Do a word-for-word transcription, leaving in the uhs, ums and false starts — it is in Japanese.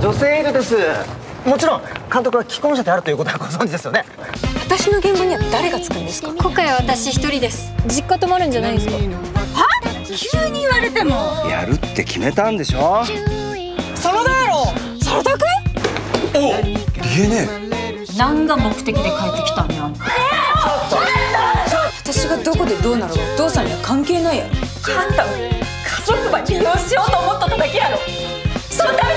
女性エールです。もちろん監督は既婚者であるということはご存知ですよね。 私の現場には誰がつくんですか？ 今回は私一人です。実家泊まるんじゃないんですか？ は？急に言われても。 やるって決めたんでしょ。 サラダ野郎、サラダくん？ お、言えねえ。何が目的で帰ってきたんや。私がどこでどうなろうお父さんには関係ないやろ。あんた家族ば利用しようと思っとっただけやろ。そのため